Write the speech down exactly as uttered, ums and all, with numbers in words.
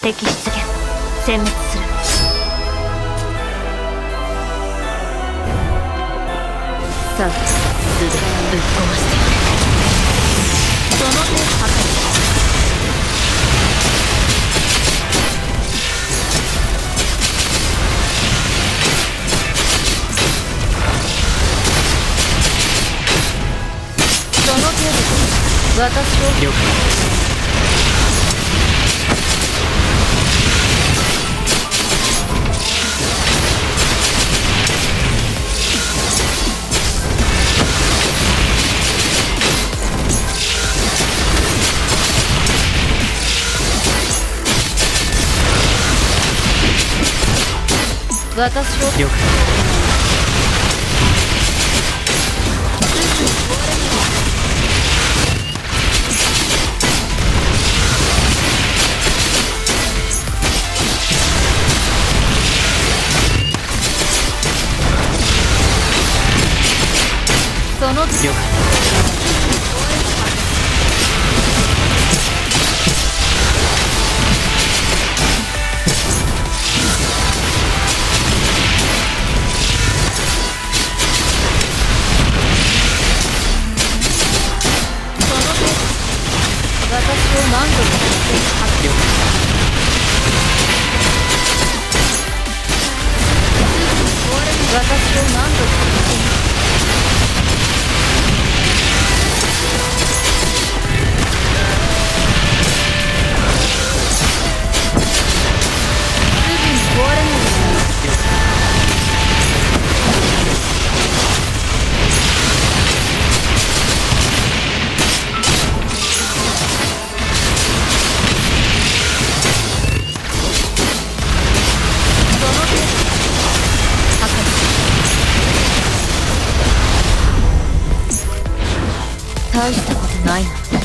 敵出現、殲滅する。さあ、すべてぶっ壊してくれ。その手破壊。その程度で私を了解。私を了解。その了解。私を何度も発表。私を何度もすぐに壊れないで。大したことないな。